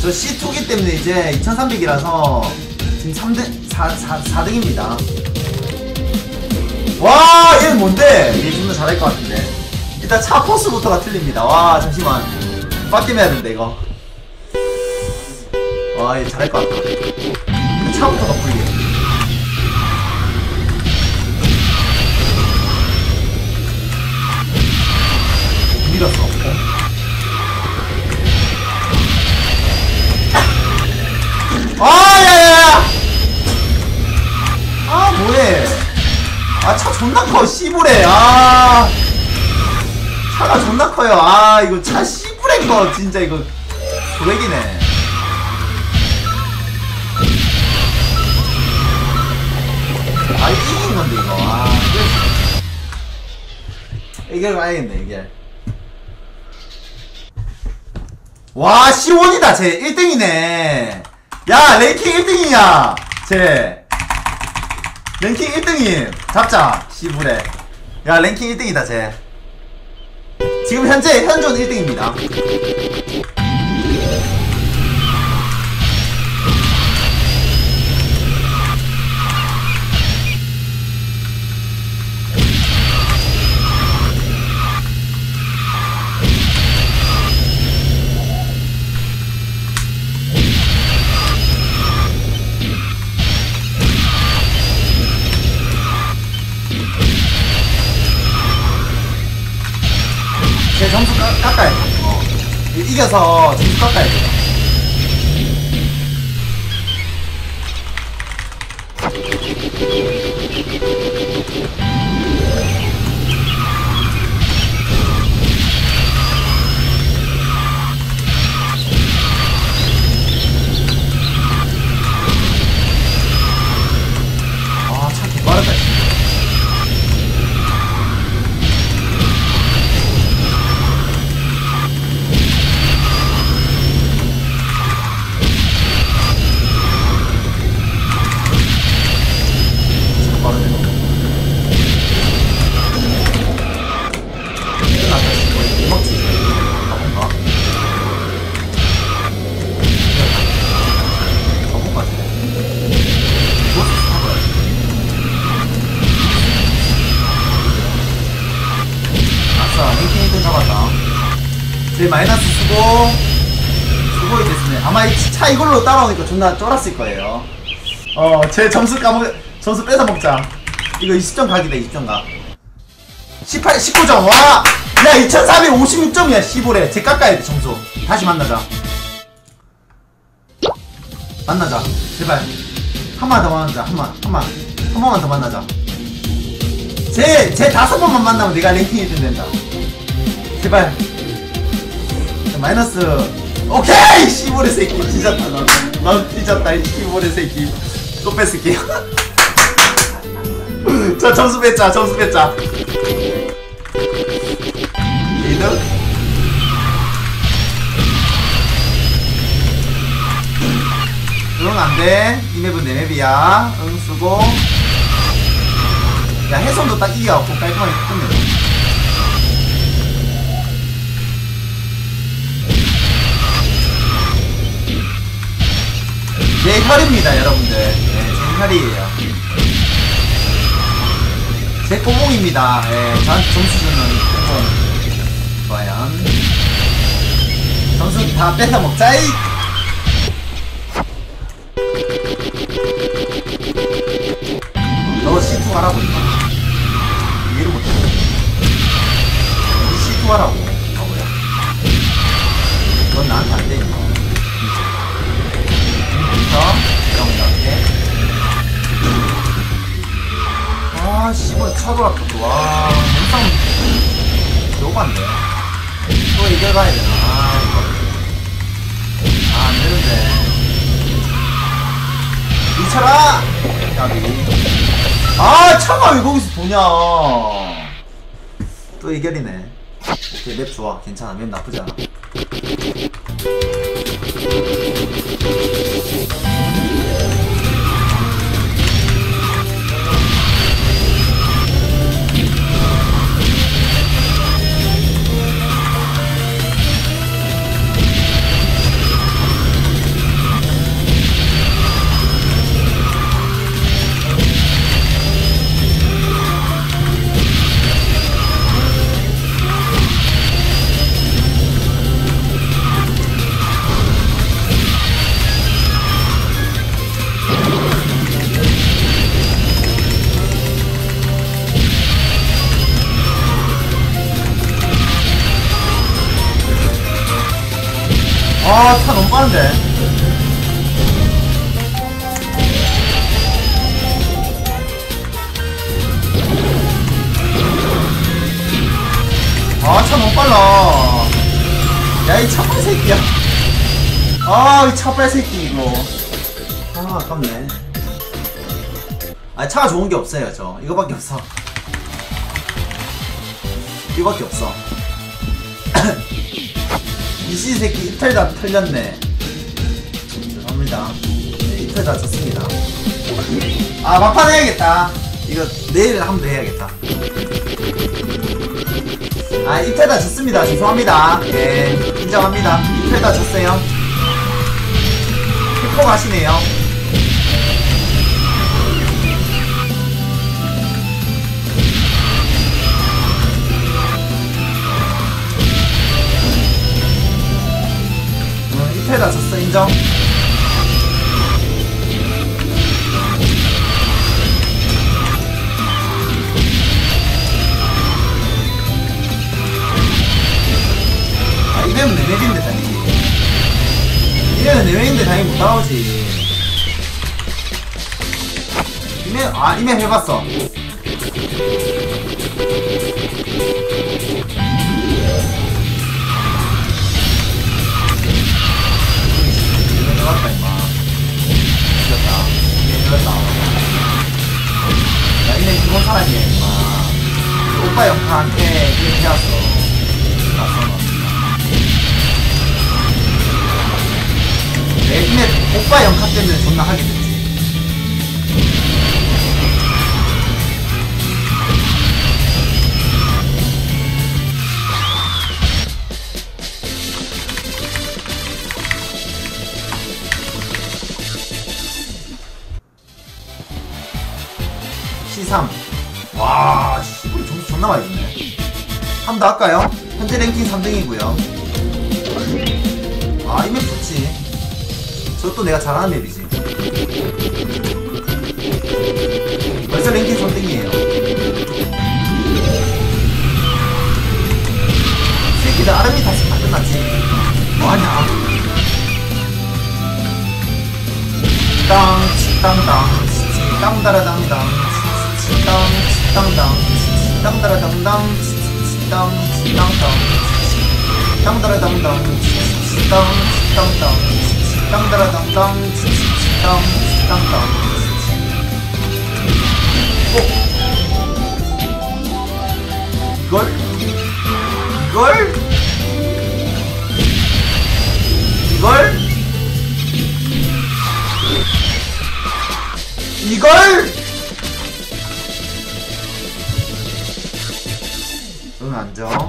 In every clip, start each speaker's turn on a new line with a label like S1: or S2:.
S1: 저 C2기 때문에 이제 2300이라서 지금 3등, 4등입니다. 와, 얘는 뭔데? 얘 좀 더 잘할 것 같은데. 일단 차 포스부터가 틀립니다. 와, 잠시만. 빡겜 해야 된다, 이거. 와, 얘 잘할 것 같다. 차부터가 풀려. 밀었어. 아, 야야야! 아, 뭐해? 아, 차 존나 커, 씨부레. 아, 차가 존나 커요. 아, 이거 차 씨부레인 거 진짜 이거 고백이네. 아, 이긴 건데 이거. 아, 이게 가야겠네 이게. 와, C1이다 쟤. 1등이네. 야, 랭킹 1등이야 쟤. 랭킹 1등임. 잡자 씨부레. 야, 랭킹 1등이다 쟤. 지금 현존 1등입니다. 제 점수 깎아야 돼. 이겨서 점수 깎아야 돼. 아, 차 개빠르다. 제 마이너스 수고이 됐네. 아마 이 차 이걸로 따라오니까 존나 쫄았을 거예요. 제 점수 점수 뺏어 먹자. 이거 20점 각이다. 20점 각. 18, 19점. 와! 야, 2456점이야. 15래. 쟤 깎아야 돼, 점수. 다시 만나자. 만나자. 제발. 한 번 더 만나자. 한 번만 더 만나자. 쟤 5번만 만나면 내가 랭킹 1등 된다. 제발. 마이너스. 오케이! 씨보레 새끼. 뒤졌다. 넌 뒤졌다. 이 씨보레 새끼. 또 뺏을게요. 자, 점수 뺐자. 리드? 응, 안 돼. 이 맵은 내 맵이야. 응, 쓰고. 야, 해손도 딱 이겨갖고 깔끔하게 끝내. 제 혈입니다, 여러분들. 네, 제 혈이에요. 제 꼬몽입니다. 네, 저한테 점수 주는 꼬몽. 과연 점수 다 뺏어 먹자이. 너 C2 하라고 임마. 이해를 못해. 이 C2 하라고. 바보야. 넌 나한테 안 돼, 임마. 이렇게. 아, 씨발, 차도 아깝다. 와, 영상 너무한데. 또 이겨가야 되나. 아, 이거. 아, 안 되는데. 미쳐라! 까비. 아, 차가 왜 거기서 도냐. 또 이결이네. 오케이, 맵 좋아. 괜찮아. 맵 나쁘지 않아. 아, 차 너무 빠른데. 아, 차 너무 빨라. 야, 이 차빨 새끼야. 아, 이 차빨 새끼, 이거. 아, 아깝네. 아, 차가 좋은 게 없어요, 저. 이거밖에 없어. 이거밖에 없어. 이씨 새끼 이틀 다 털렸네. 죄송합니다. 네, 이틀 다 졌습니다. 아, 막판 해야겠다. 이거 내일 한 번 더 해야겠다. 아, 이틀 다 졌습니다. 죄송합니다. 예, 인정합니다. 이틀 다 졌어요. 킥포 가시네요. 이틀 다 졌어. 인정. 이맵은 내 맵인데 당연히. 이맵은 내 맵인데 당연히 못 나오지. 이맵 해봤어. 해봤다 임마. 이겼다. 야, 이맵 기본 사람이야 임마. 오빠 영카한테 그렇게 해왔어. 이맵 오빠 영카 때문에 존나 하게 됐지. C3. 와, 씨, 우리 점수 존나 많이 줬네. 한 번 더 할까요? 현재 랭킹 3등이고요. 아, 이 맵 좋지. 저것도 내가 잘하는 맵이지. 벌써 랭킹 3등이에요. 새끼들 아르미 다시 다 끝났지. 뭐하냐. 땅땅땅 땅다라당당 치땅 치땅당 치땅다라당당 치땅 치땅당 땅다라당당 치땅 치땅당 땅다라당당 치땅 치땅당. 이걸? 응, 안정.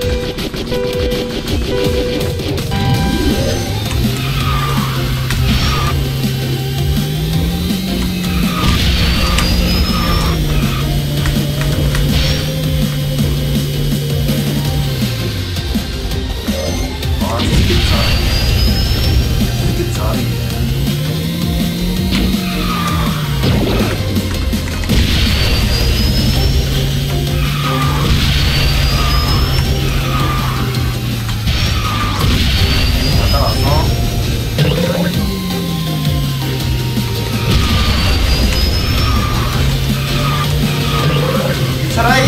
S1: 차라이.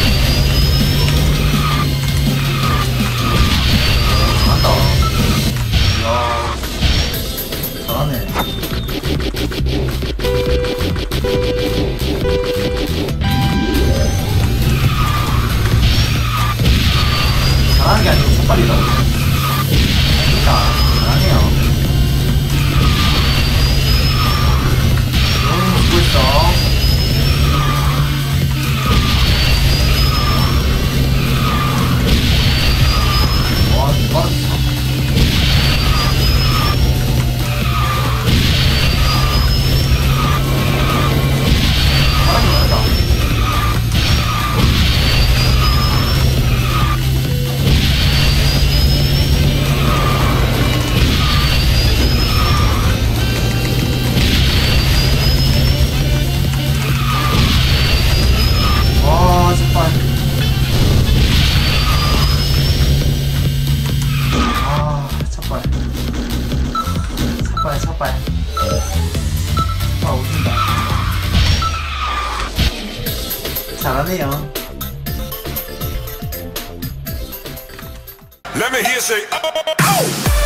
S1: 잘한다. 이야, 잘하네. 잘하는 게 아니고 첫발이라고. 그러니까 잘하네요. 웃고 있어. 할만해요.
S2: Let me hear say, oh, oh.